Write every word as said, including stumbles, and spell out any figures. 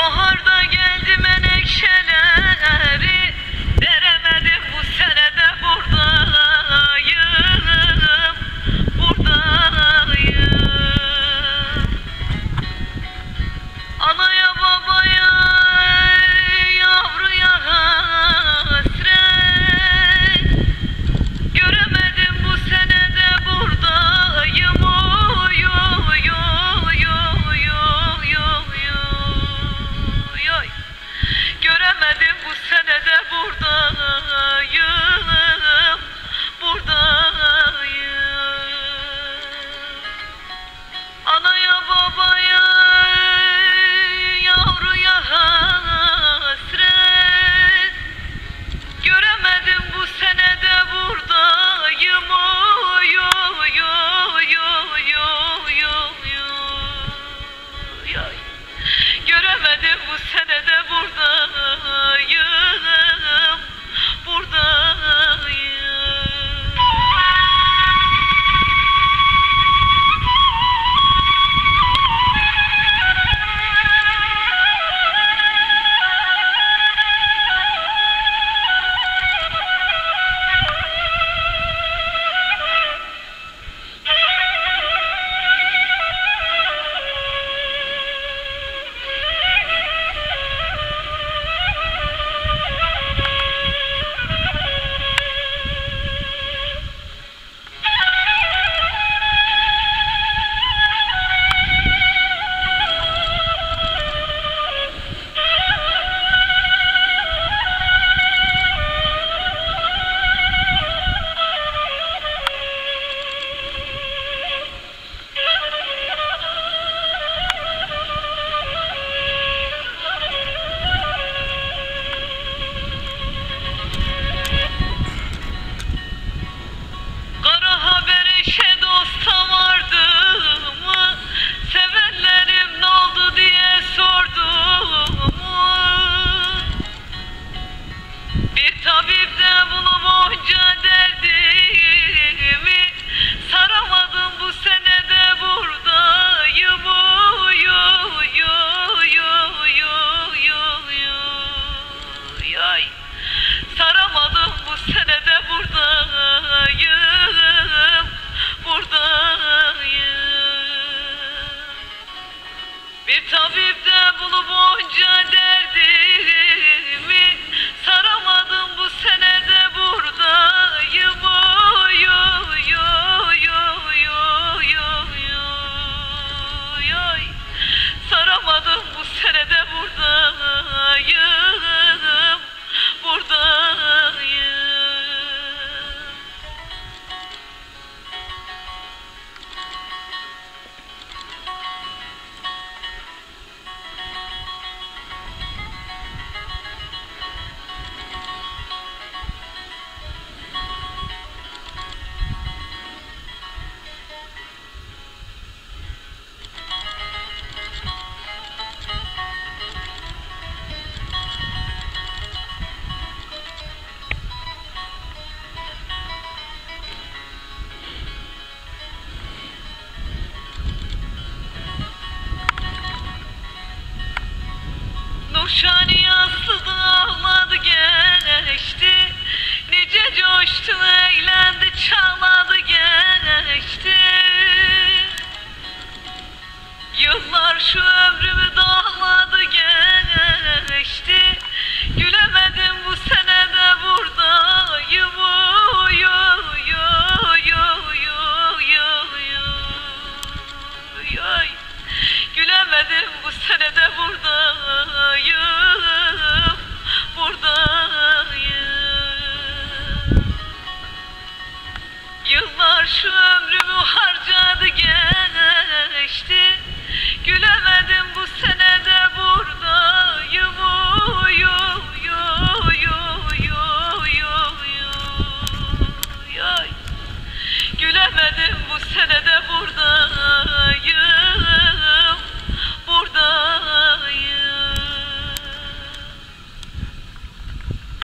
Baharda geldi menekşeleri, deremedim bu senede buradayım, buradayım. Anaya babaya yavruya hasret, göremedim bu senede buradayım. Oy oy oy oy oy oy oy. Göremedim bu senede buradayım, buradayım. Anaya babaya yavruya hasret, göremedim bu senede buradayım. Oy oy oy oy oy oy oy. Göremedim bu senede buradayım, buradayım. Saramadım bu senede buradayım, buradayım. Bir tabip de bulup onca derdimi, saramadım bu senede buradayım. Oy oy oy oy oy oy oy. Saramadım bu senede buradayım, buradayım. Nurşani yansıdı, ağladı geçti, nice coştu, eğlendi, çağladı geçti. Yıllar şu ömrümü dağladı geçti, gülemedim bu senede buradayım. Oy oy oy oy oy oy oy. Gülemedim bu senede buradayım, buradayım. Yıllar şu ömrümü harcadı geçti, gülemedim